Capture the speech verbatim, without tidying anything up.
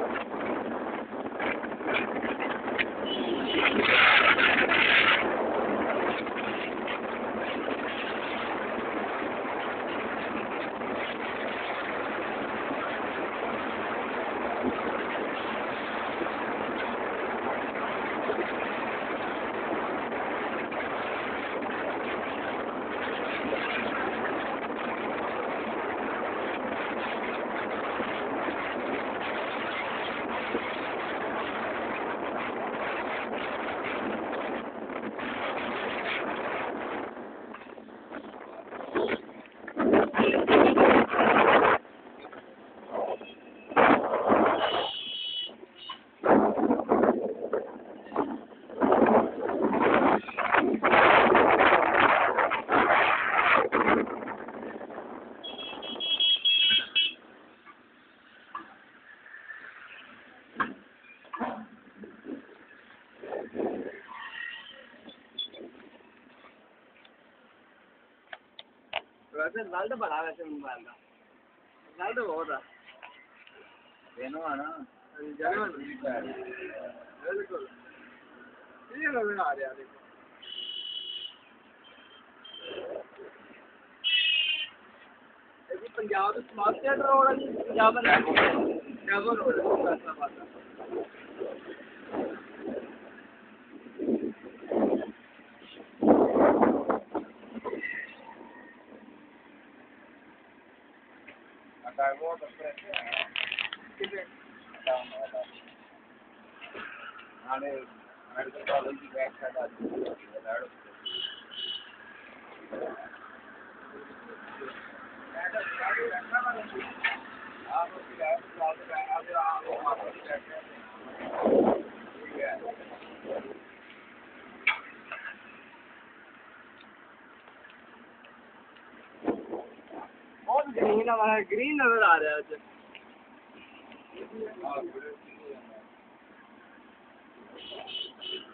वैसे रिजल्ट बड़ा वैसे मोबाइल का रिजल्ट बहुत है देनो है ना जेन्युइन बिल्कुल ये नजर आ रहा है देखो ये पंजाब स्मार्ट सेंटर रोड है पंजाब में पंजाब रोड है फैसलाबाद वो तो कितने डाउन वाला आने मेडिकल कॉलेज की बैक साइड आती है आप उसकी लाइफ चलाते हैं आगे आप वहां पर बैठते हैं ठीक है बहुत ग्रीन हमारा ग्रीन नजर आ रहा है हाँ